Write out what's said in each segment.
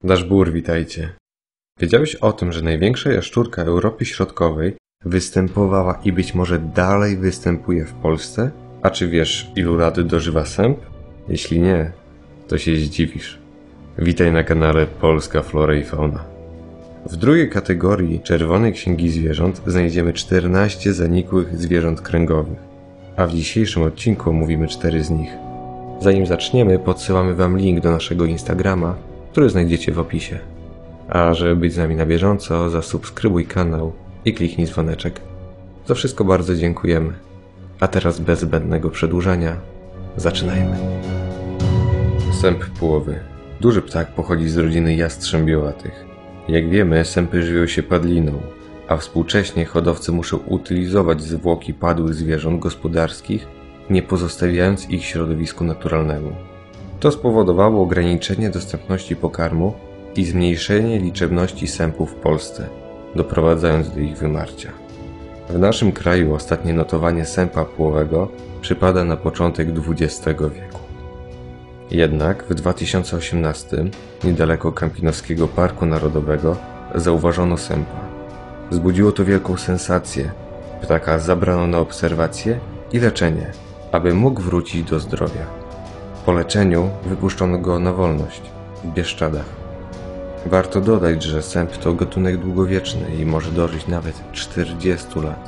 Dashbur, witajcie. Wiedziałeś o tym, że największa jaszczurka Europy Środkowej występowała i być może dalej występuje w Polsce? A czy wiesz, ilu lat dożywa sęp? Jeśli nie, to się zdziwisz. Witaj na kanale Polska Flora i Fauna. W drugiej kategorii Czerwonej Księgi Zwierząt znajdziemy 14 zanikłych zwierząt kręgowych, a w dzisiejszym odcinku omówimy 4 z nich. Zanim zaczniemy, podsyłamy Wam link do naszego Instagrama, który znajdziecie w opisie. A żeby być z nami na bieżąco, zasubskrybuj kanał i kliknij dzwoneczek. Za wszystko bardzo dziękujemy. A teraz bez zbędnego przedłużania, zaczynajmy. Sęp płowy. Duży ptak pochodzi z rodziny jastrzębiowatych. Jak wiemy, sępy żywią się padliną, a współcześnie hodowcy muszą utylizować zwłoki padłych zwierząt gospodarskich, nie pozostawiając ich środowisku naturalnemu. To spowodowało ograniczenie dostępności pokarmu i zmniejszenie liczebności sępów w Polsce, doprowadzając do ich wymarcia. W naszym kraju ostatnie notowanie sępa płowego przypada na początek XX wieku. Jednak w 2018, niedaleko Kampinoskiego Parku Narodowego, zauważono sępa. Wzbudziło to wielką sensację. Ptaka zabrano na obserwację i leczenie, aby mógł wrócić do zdrowia. Po leczeniu wypuszczono go na wolność w Bieszczadach. Warto dodać, że sęp to gatunek długowieczny i może dożyć nawet 40 lat.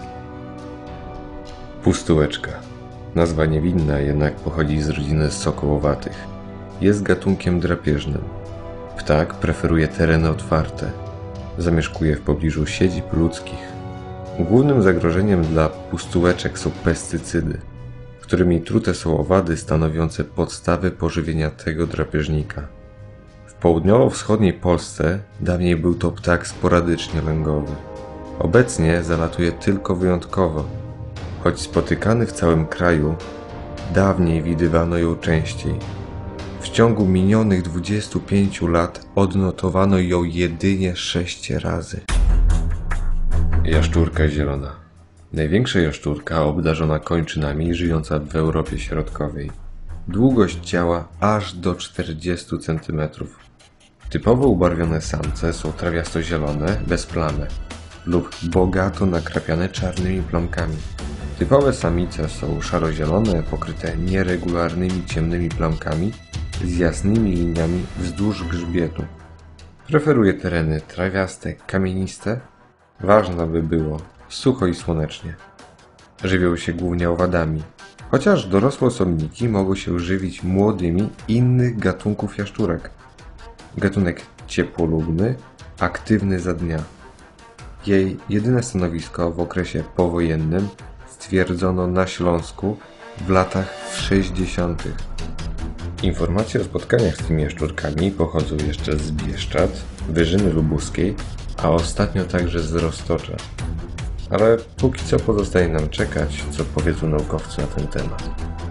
Pustułeczka. Nazwa niewinna, jednak pochodzi z rodziny sokołowatych. Jest gatunkiem drapieżnym. Ptak preferuje tereny otwarte. Zamieszkuje w pobliżu siedzib ludzkich. Głównym zagrożeniem dla pustułeczek są pestycydy, którymi trute są owady stanowiące podstawy pożywienia tego drapieżnika. W południowo-wschodniej Polsce dawniej był to ptak sporadycznie lęgowy. Obecnie zalatuje tylko wyjątkowo. Choć spotykany w całym kraju, dawniej widywano ją częściej. W ciągu minionych 25 lat odnotowano ją jedynie 6 razy. Jaszczurka zielona. Największa jaszczurka obdarzona kończynami żyjąca w Europie Środkowej. Długość ciała aż do 40 cm. Typowo ubarwione samce są trawiasto-zielone, bez plamy lub bogato nakrapiane czarnymi plamkami. Typowe samice są szaro-zielone, pokryte nieregularnymi ciemnymi plamkami z jasnymi liniami wzdłuż grzbietu. Preferuje tereny trawiaste, kamieniste. Ważne by było sucho i słonecznie. Żywią się głównie owadami, chociaż dorosłe osobniki mogą się żywić młodymi innych gatunków jaszczurek. Gatunek ciepłolubny, aktywny za dnia. Jej jedyne stanowisko w okresie powojennym stwierdzono na Śląsku w latach 60. Informacje o spotkaniach z tymi jaszczurkami pochodzą jeszcze z Bieszczad, Wyżyny Lubuskiej, a ostatnio także z Roztocza. Ale póki co pozostaje nam czekać, co powiedzą naukowcy na ten temat.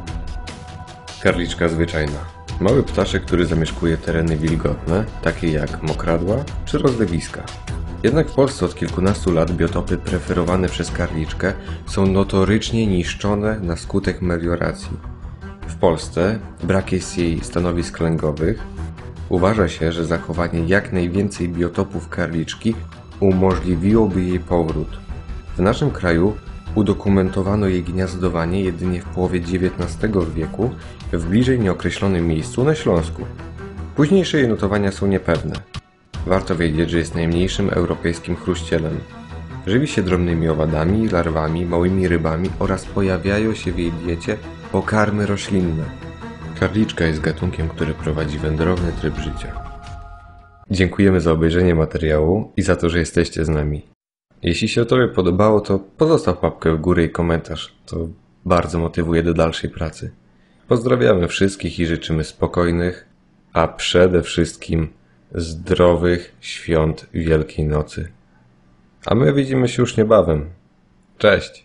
Karliczka zwyczajna. Mały ptaszek, który zamieszkuje tereny wilgotne, takie jak mokradła czy rozlewiska. Jednak w Polsce od kilkunastu lat biotopy preferowane przez karliczkę są notorycznie niszczone na skutek melioracji. W Polsce brak jest jej stanowisk lęgowych. Uważa się, że zachowanie jak najwięcej biotopów karliczki umożliwiłoby jej powrót. W naszym kraju udokumentowano jej gniazdowanie jedynie w połowie XIX wieku w bliżej nieokreślonym miejscu na Śląsku. Późniejsze jej notowania są niepewne. Warto wiedzieć, że jest najmniejszym europejskim chruścielem. Żywi się drobnymi owadami, larwami, małymi rybami oraz pojawiają się w jej diecie pokarmy roślinne. Karliczka jest gatunkiem, który prowadzi wędrowny tryb życia. Dziękujemy za obejrzenie materiału i za to, że jesteście z nami. Jeśli się Tobie podobało, to pozostaw łapkę w górę i komentarz. To bardzo motywuje do dalszej pracy. Pozdrawiamy wszystkich i życzymy spokojnych, a przede wszystkim zdrowych świąt Wielkiej Nocy. A my widzimy się już niebawem. Cześć!